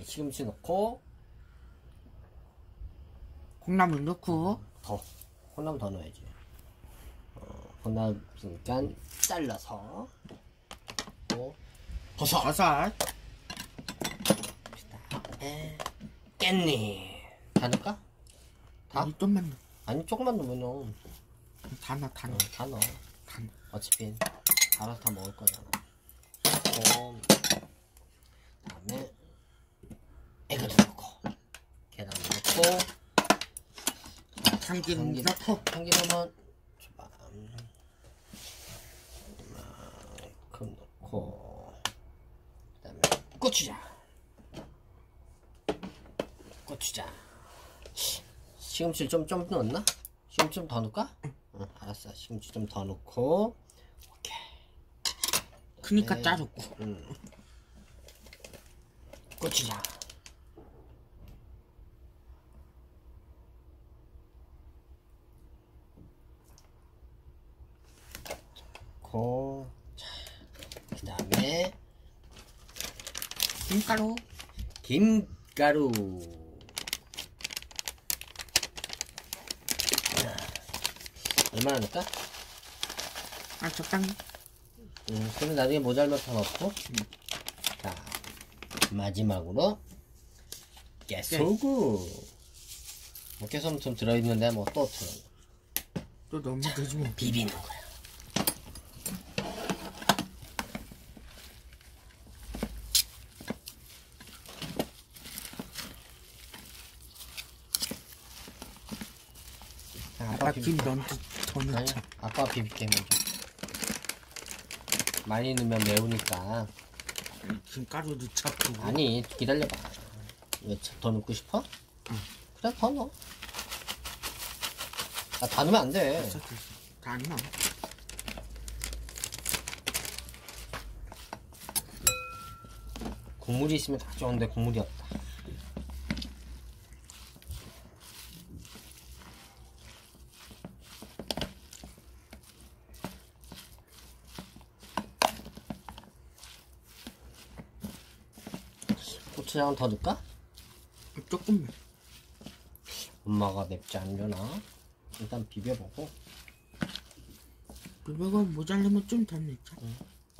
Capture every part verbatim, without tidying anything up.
시금치 넣고 콩나물 넣고 더 콩나물 더 넣어야지. 어, 콩나물 있으니까 잘라서 또 버섯 버섯 그다음에 깻잎 다 넣을까? 다? 아니 좀만 넣어. 아니 조금만 넣으면 다 넣어 다 넣어 어, 다 넣어. 다 넣어. 어차피 알아서 다 먹을 거잖아. 그 다음에 에그도 넣고 계란 넣고 참기름 넣고 참기름은 이만큼 넣고 그 다음에 고추장 고추장 시금치 좀 좀 넣었나? 시금치 좀 더 넣을까? 응, 알았어. 시금치 좀 더 넣고 오케이. 크니까 네. 짜줬고 응. 고추장 넣고 자, 그 다음에 김가루 김가루 자, 얼마나 넣을까? 아 적당히 음, 근데 나중에 모자르면 더 넣고 음. 자 마지막으로 깨소금 뭐 깨소금 좀 들어있는데 뭐 또 들어 또 넣으면 되지 뭐. 비비는 거야. 자, 아빠 아빠 비비 김 넣는 더 아니야 넣자. 아빠 비빌게 먼저. 많이 넣으면 매우니까. 김가루 넣자고. 아니 기다려봐. 왜 더 넣고 싶어? 응. 그래 더 넣어. 아, 다 넣으면 안 돼. 됐어 됐어. 다 안 넣어. 국물이 있으면 다 좋은데 국물이 없다. 고추장은 더 넣을까? 조금만. 엄마가 맵지 않으려나? 일단 비벼보고. 그리고 모자르면 좀 더 넣자. 응.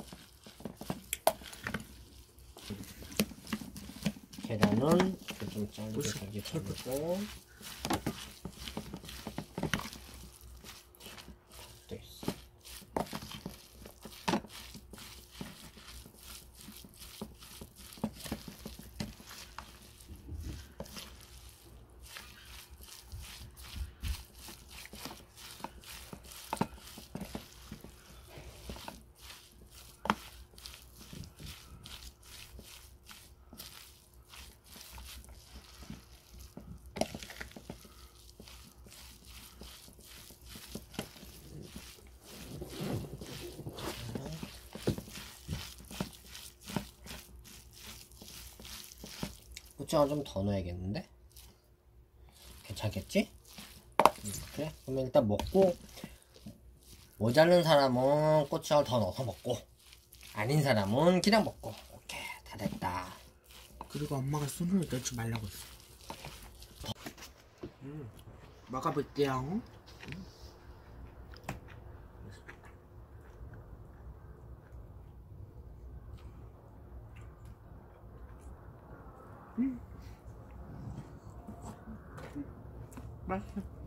계란은 좀 잘게 잘게 자르고. 또 있어. 고추장을 좀 더 넣어야겠는데? 괜찮겠지? 음, 그래? 그러면 일단 먹고 모자른 사람은 고추장을 더 넣어서 먹고 아닌 사람은 그냥 먹고. 오케이 다 됐다. 그리고 엄마가 손으로 넣지 말라고 했어. 음, 먹어볼게요. 음. 음. 맛있어.